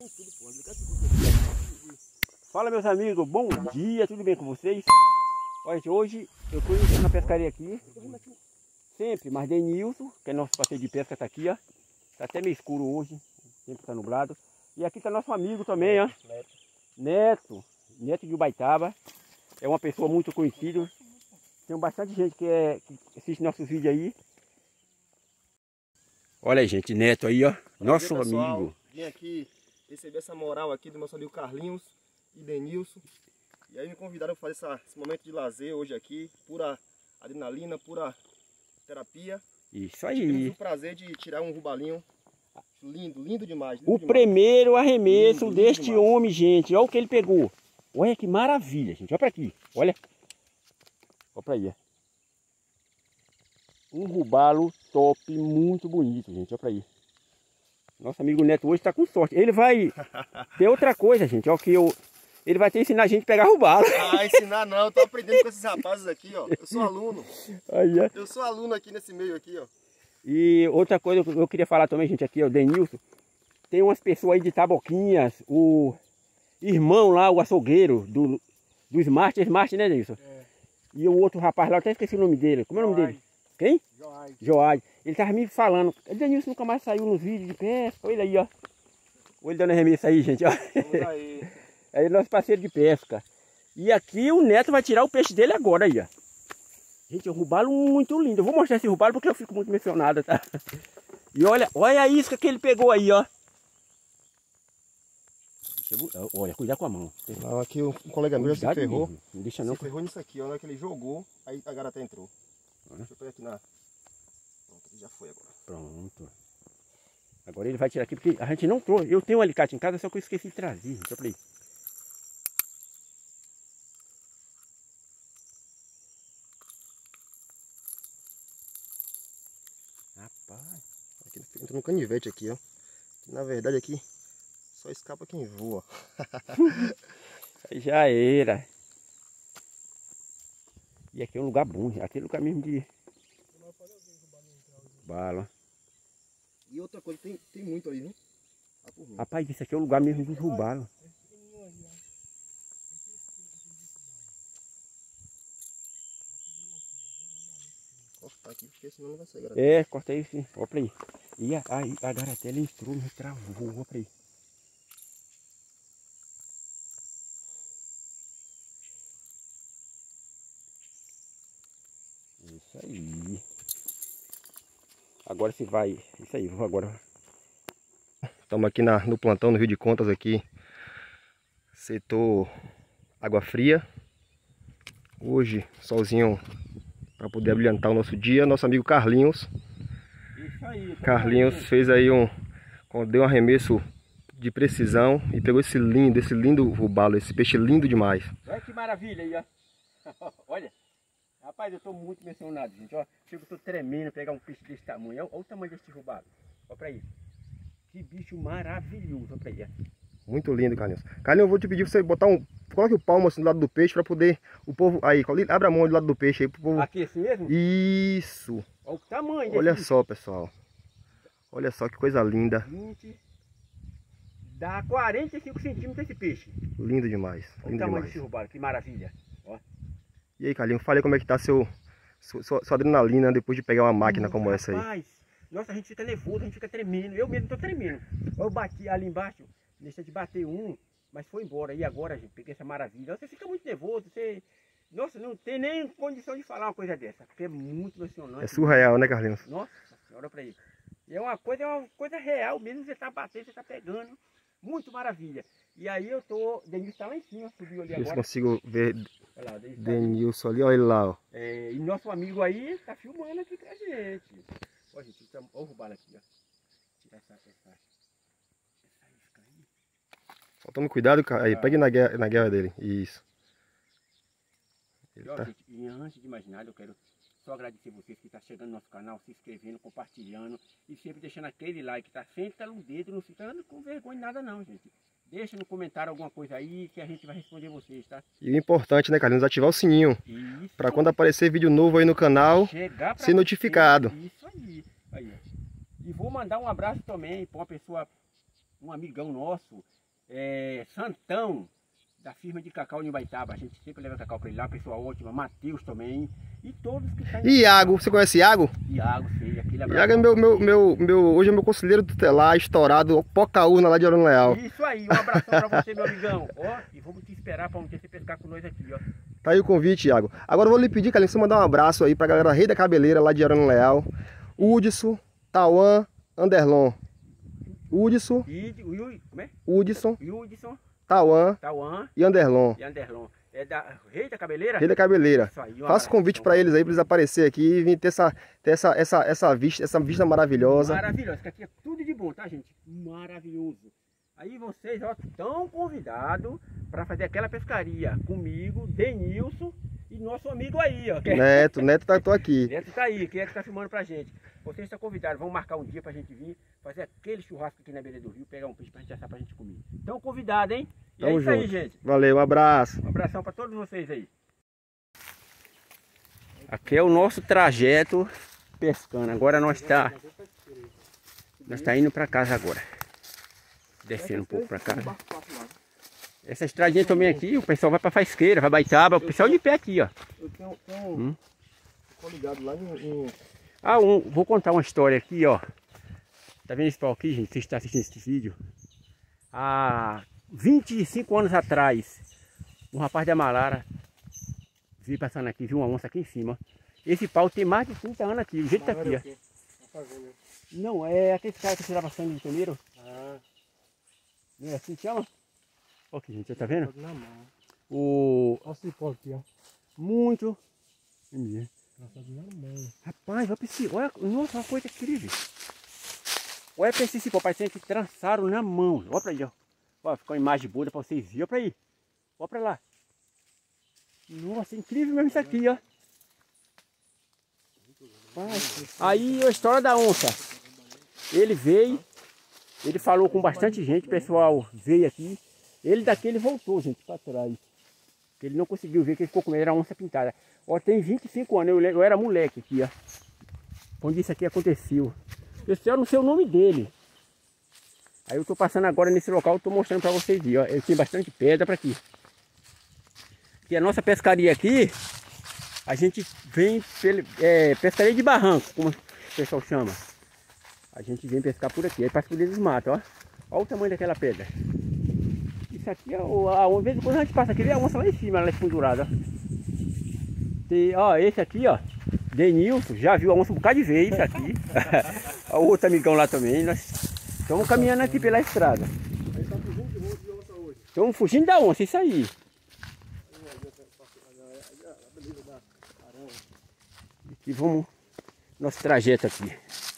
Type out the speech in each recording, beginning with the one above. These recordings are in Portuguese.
Fala, meus amigos, bom dia, tudo bem com vocês? Olha, hoje eu estou indo na pescaria aqui, sempre, mas Denilson, que é nosso parceiro de pesca, está aqui, ó. Está até meio escuro hoje, o tempo está nublado. E aqui está nosso amigo também, ó. Neto de Ubaitaba. É uma pessoa muito conhecida. Tem bastante gente que assiste nossos vídeos aí. Olha aí, gente, Neto aí, ó. Nosso amigo. Vim aqui receber essa moral aqui do nosso amigo Carlinhos e Denilson. E aí me convidaram para fazer esse momento de lazer hoje aqui. Pura adrenalina, pura terapia. Isso aí. Tivemos o prazer de tirar um robalinho. Lindo, lindo demais. O primeiro arremesso deste homem, gente. Olha o que ele pegou. Olha que maravilha, gente. Olha para aqui. Olha. Olha para aí. Ó. Um robalo top, muito bonito, gente. Olha para aí. Nosso amigo Neto hoje está com sorte. Ele vai ter outra coisa, gente. Ó, ele vai ter que ensinar a gente a pegar robalo. Ah, ensinar não. Eu tô aprendendo com esses rapazes aqui, ó. Eu sou aluno. Aí, ó. Eu sou aluno aqui nesse meio aqui, ó. E outra coisa que eu queria falar também, gente, aqui, ó, o Denilson. Tem umas pessoas aí de Taboquinhas, o irmão lá, o açougueiro do Smart, né, Denilson? É. E o outro rapaz lá, eu até esqueci o nome dele. Como é o nome dele? Quem? Joás. Ele tava me falando. O Denilson nunca mais saiu nos vídeos de pesca. Olha ele aí, ó. Olha ele dando arremesso aí, gente, ó. Vamos aí. Aí, nosso parceiro de pesca. E aqui o Neto vai tirar o peixe dele agora aí, ó. Gente, é um robalo muito lindo. Eu vou mostrar esse robalo porque eu fico muito emocionado, tá? E olha a isca que ele pegou aí, ó. Olha, cuidado com a mão. Não, aqui um colega meu já se ferrou. Mesmo. Não deixa não. Se ferrou nisso aqui, ó. Na hora que ele jogou, aí a garota entrou. Deixa eu pegar aqui na... Pronto, aqui já foi agora. Pronto. Agora ele vai tirar aqui porque a gente não trouxe. Eu tenho um alicate em casa, só que eu esqueci de trazer. Deixa eu ver. Rapaz, aqui entra no canivete aqui, ó. Na verdade aqui só escapa quem voa. Aí já era. E aqui é um lugar bom, aqui é lugar mesmo de bala. E outra coisa, tem muito ali, viu? Rapaz, isso aqui é o lugar mesmo de robalo. Cortar aqui, porque senão não vai sair. É, corta aí sim, ó pra aí. E a garatela entrou, me travou, ó pra aí. Isso aí. Agora você vai, isso aí, vou agora. Estamos aqui no plantão, no Rio de Contas aqui. Setor água fria. Hoje, solzinho para poder brilhantar o nosso dia. Nosso amigo Carlinhos. Isso aí. Carlinhos fez aí deu um arremesso de precisão e pegou esse lindo robalo, esse peixe lindo demais. Olha que maravilha aí, ó. Olha. Rapaz, eu tô muito emocionado, gente. Ó, chego, tô tremendo pegar um peixe desse tamanho. Olha o tamanho desse robalo. Olha pra aí. Que bicho maravilhoso. Olha pra aí, ó. Muito lindo, Carlinhos. Carlinhos, eu vou te pedir pra você botar coloque o palmo assim do lado do peixe para poder o povo aí, abre a mão do lado do peixe aí pro povo. Aqui assim mesmo? Isso. Olha o tamanho desse Olha bicho. só, pessoal. Olha só que coisa linda. 20. Dá 45 centímetros esse peixe. Lindo demais. Olha o tamanho desse robalo, que maravilha. Ó. E aí, Carlinhos, fale como é que tá sua adrenalina depois de pegar uma máquina como essa aí. Rapaz, nossa, a gente fica nervoso, a gente fica tremendo. Eu mesmo tô tremendo. Eu bati ali embaixo, deixei de bater mas foi embora. E agora, gente, peguei essa maravilha. Você fica muito nervoso, você... Nossa, não tem nem condição de falar uma coisa dessa, porque é muito emocionante. É surreal, né, Carlinhos? Nossa senhora, pra aí. É uma coisa real mesmo, você tá batendo, você tá pegando. Muito maravilha. E aí eu tô... Denilson tá lá em cima, subiu ali agora. Eu consigo ver Olha lá, Denilson ali, olha ele lá, ó. E nosso amigo aí tá filmando aqui pra gente. Ó, gente, olha o robalo aqui, ó. Tirar essa isca aí. Só tome cuidado, aí, pegue na guerra dele. Isso. E, ó, gente, e antes de mais nada, eu quero só agradecer vocês que estão chegando no nosso canal, se inscrevendo, compartilhando e sempre deixando aquele like, tá? Senta no dedo, não fica com vergonha de nada não, gente. Deixa no comentário alguma coisa aí que a gente vai responder vocês, tá? E o importante, né, Carlinhos, ativar o sininho. Para quando aparecer vídeo novo aí no canal, ser notificado. Isso aí. Aí, ó. E vou mandar um abraço também para uma pessoa um amigão nosso, Santão, da firma de cacau de Ibaitaba. A gente sempre leva cacau para ele lá, pessoa ótima, Matheus também. E todos que estão. E Iago, você conhece Iago? Iago, sei, aquele abraço. Iago é hoje é meu conselheiro tutelar, estourado, Pocaúna lá de Arano Leal. Isso aí, um abração para você, meu amigão. Ó, e vamos te esperar para um dia você pescar com nós aqui, ó. Tá aí o convite, Iago. Agora eu vou lhe pedir, Carlinhos, você mandar um abraço aí pra galera Rei da Cabeleira lá de Arano Leal. Hudson, Tauan, Anderlon. Hudson, Hudson, Tauan e Anderlon. É da Rei da Cabeleira? Rei da Cabeleira. Isso aí, Faça convite para eles aí, para eles aparecerem aqui e vir ter essa vista maravilhosa. Maravilhosa, que aqui é tudo de bom, tá, gente? Maravilhoso. Aí vocês, ó, estão convidados para fazer aquela pescaria comigo, Denilson e nosso amigo aí, ó. Neto tô aqui. Neto tá aí, quem é que tá filmando pra gente? Vocês estão convidados, vamos marcar um dia pra gente vir fazer aquele churrasco aqui na beira do rio, pegar um peixe pra gente assar pra gente comer. Então convidado, hein? E Tamo é isso junto. aí, gente. Valeu, um abraço. Um abração pra todos vocês aí. Aqui é o nosso trajeto pescando. Agora nós tá indo pra casa agora. Descendo um pouco pra casa. Essa estradinha também aqui, o pessoal vai pra Faisqueira, vai Baitaba, o pessoal de pé aqui, ó. Eu tô ligado lá em... Vou contar uma história aqui, ó. Tá vendo esse pau aqui, gente? Você está assistindo esse vídeo? Há 25 anos atrás, um rapaz da Malara veio passando aqui, viu uma onça aqui em cima. Esse pau tem mais de 30 anos aqui, o jeito tá aqui, ó. Não, é aquele cara que tirava sangue de primeiro. Não é assim que chama? Olha aqui, gente, você tá vendo? Olha o cipó aqui, ó. Muito. Rapaz, olha pra esse. Olha, nossa, uma coisa incrível. Olha pra esse cipó, parecendo que trançaram na mão. Olha pra aí, ó. Olha, ficou uma imagem boa pra vocês verem. Olha pra aí. Olha pra lá. Nossa, incrível mesmo isso aqui, ó. Aí a história da onça. Ele veio, ele falou com bastante gente, o pessoal veio aqui. Ele daqui ele voltou, gente, para trás. Ele não conseguiu ver que ele ficou com medo, era onça pintada. Ó, tem 25 anos, eu era moleque aqui, ó. Quando isso aqui aconteceu. Eu não sei o nome dele. Aí eu tô passando agora nesse local, eu tô mostrando para vocês verem, ó. Ele tem bastante pedra para aqui. E a nossa pescaria aqui, a gente vem pescaria de barranco, como o pessoal chama. A gente vem pescar por aqui, aí passa por dentro dos matos, ó. Olha o tamanho daquela pedra. Isso aqui, ó, às vezes quando a gente passa aqui, vê a onça lá em cima, ela é pendurada. Ó, esse aqui, ó, Denilson, já viu a onça um bocado de vez aqui. O outro amigão lá também, nós estamos caminhando aqui pela estrada. Estamos fugindo da onça, isso aí. Aqui vamos, nosso trajeto aqui.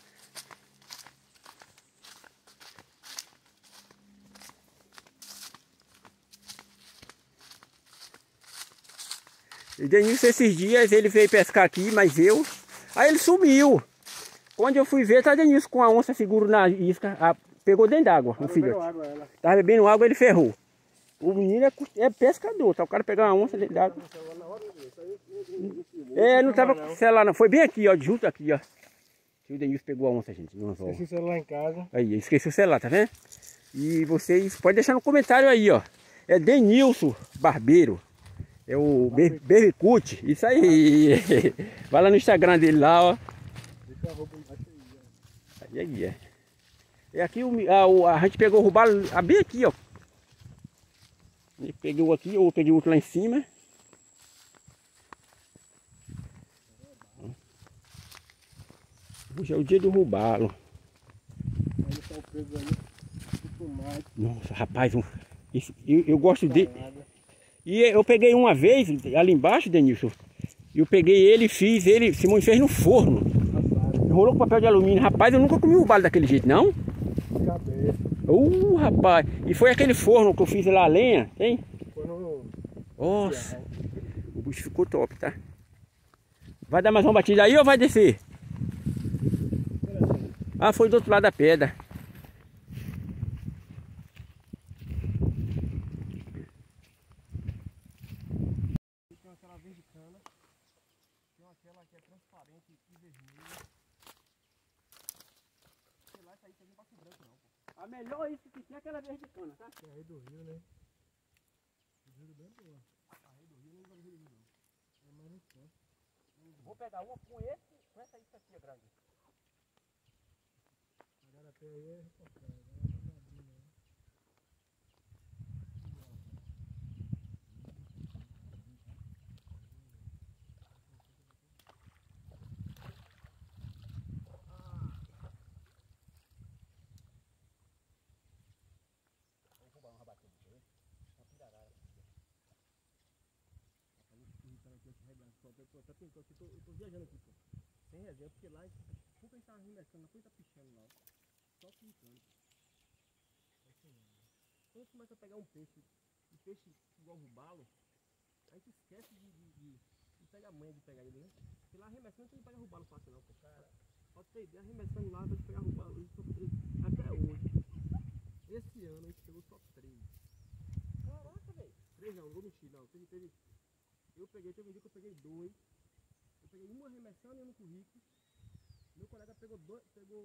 E Denilson esses dias ele veio pescar aqui, mas aí ele sumiu. Quando eu fui ver, tá Denilson com a onça seguro na isca, pegou dentro d'água, um filho. Tava bebendo água, ele ferrou. O menino é pescador, tá? O cara pegar uma onça dentro d'água. Não tava com o celular não, foi bem aqui, ó, junto aqui, ó. O Denilson pegou a onça, gente. Esqueci o celular em casa. Aí, esqueci o celular, tá vendo? E vocês podem deixar no comentário aí, ó. É Denilson Barbeiro. É o Berricut, isso aí. Vai lá no Instagram dele lá, ó. Aí é. É aqui a gente pegou o robalo bem aqui, ó. Ele pegou aqui, ou peguei outro lá em cima. Hoje é o dia do robalo. Nossa, rapaz, eu gosto dele. E eu peguei uma vez, ali embaixo, Denilson, eu peguei ele e fiz, Simone fez no forno. Enrolou com papel de alumínio. Rapaz, eu nunca comi um robalo daquele jeito, não? Rapaz. E foi aquele forno que eu fiz lá a lenha, tem? Nossa, o bicho ficou top, tá? Vai dar mais uma batida aí ou vai descer? Foi do outro lado da pedra. Tem aquela verde cana, tem aquela que é transparente e vermelha. Sei lá, essa aí também passa branco não, pô. A melhor isca que tem é aquela verde de cana, tá? É a Rei do Rio, né? Juro bem boa. A Rei do Rio não vai vir não. É mais um só. Vou pegar uma com essa isca aqui, é grande. Agora até aí é reportagem. Agora tá abrindo, né? Eu tô viajando aqui, pô. Sem resenha, porque lá, como a gente tava remessando, depois tá pichando lá. Só pintando. Quando começa a pegar um peixe igual robalo, a gente esquece de pegar a manha de pegar ele, né? Porque lá arremessando a gente não pega robalo fácil não, pô. Cara, pode ter ideia, arremessando lá, vai pegar robalo, até hoje. Esse ano a gente pegou só 3. Caraca, velho. 3 não, vou mentir, não. Teve um dia que eu peguei 2. Eu peguei uma arremessando e uma no currículo. Meu colega pegou 2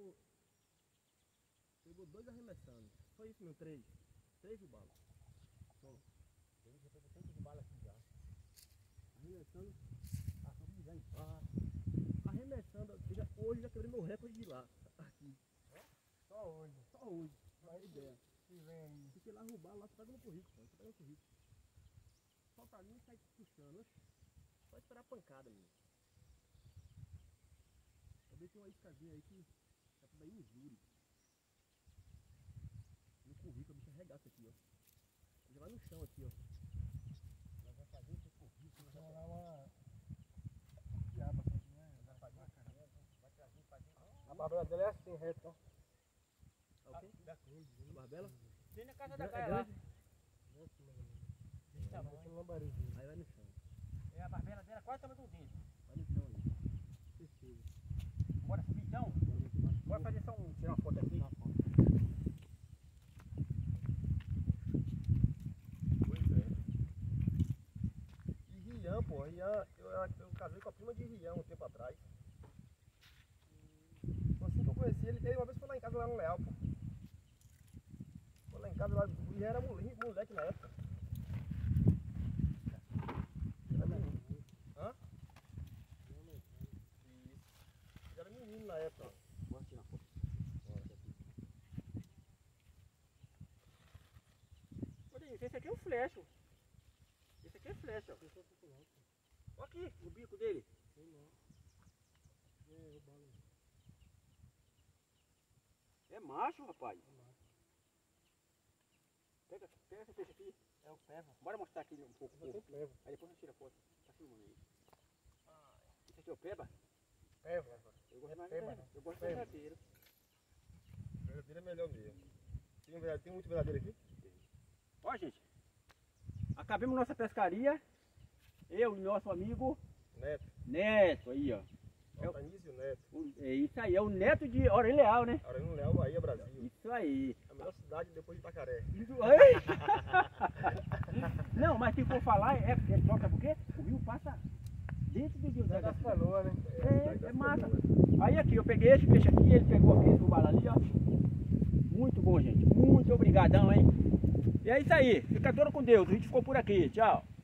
arremessando. Só isso mesmo, 3 robalos. Só. Tem já pegou tanto de bala aqui já. Arremessando. Tô brigando. Arremessando, hoje já quebrei meu recorde de lá. Aqui. Só hoje. Só hoje. Não tem ideia. Se vem aí. Porque lá roubar, lá você pega no currículo. Você pega no currículo. Solta ali e sai puxando. Oxe. Só esperar a pancada, menino. Também tem uma iscazinha aí que tá tudo aí no júri. No currículo, a bicha arregaça aqui, ó. Já vai no chão aqui, ó. Nós vamos fazer esse currículo. Vamos lá uma piaba aqui, né? Vai fazer uma caramba. Vai trazer, fazer. A barbela dela é assim, reta, ó. Tá ok? Da cruz. A barbela? Tem na casa É da Gaia lá. grande? Desse tamanho. Aí vai no chão. É a barbela dela quase o tamanho do dedo. Vai no chão aí. Certeza. Bora subir então? Bora fazer só tirar uma foto aqui. Pois é. E Rian, pô, Rian, eu casei com a prima de Rian um tempo atrás. Assim que eu conheci ele uma vez foi lá em casa, lá no Leal, pô. Foi lá em casa, lá, o Rian era moleque na época. Era menino. Hã? Isso. Ele era menino na época. Bora tirar uma foto. Esse aqui é o flecha. Esse aqui é flecha, ó. Olha aqui o bico dele. É macho, rapaz. Pega esse peixe aqui. É o peva. Bora mostrar aqui um pouco. Eu sempre levo. Aí depois a gente tira a foto. Tá filmando aí. Esse aqui é o peba? Peva. Eu gosto mais Peba, eu gosto peba. de verdadeiro. Verdadeiro é melhor mesmo. Tem muito verdadeiro aqui? Ó, gente. Acabamos nossa pescaria. Eu e nosso amigo Neto aí, ó. Altanísio Neto. É isso aí, é o neto de Aurélio Leal, né? Aurélio Leal, Bahia, Brasil. Isso aí. A melhor cidade depois de Itacaré. Não, mas se for falar, é porque toca porque o rio passa dentro do rio. Das Canoas, né? É massa. Aí aqui, eu peguei esse peixe aqui, ele pegou aqui do bala ali, ó. Muito bom, gente. Muito obrigadão, hein? E é isso aí. Fica todo com Deus. A gente ficou por aqui. Tchau.